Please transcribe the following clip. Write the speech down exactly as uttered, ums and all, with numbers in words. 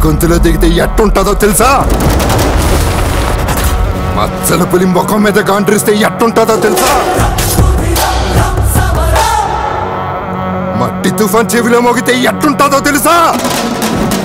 గొంతులో దిగితే ఎట్టుంటుందో తెలుసా? మచ్చల పులి ముఖం మీద గాండ్రిస్తే ఎట్టుంటుందో తెలుసా? మట్టి తుఫాన్ చెవిలో మోగితే ఎట్టుంటుందో తెలుసా?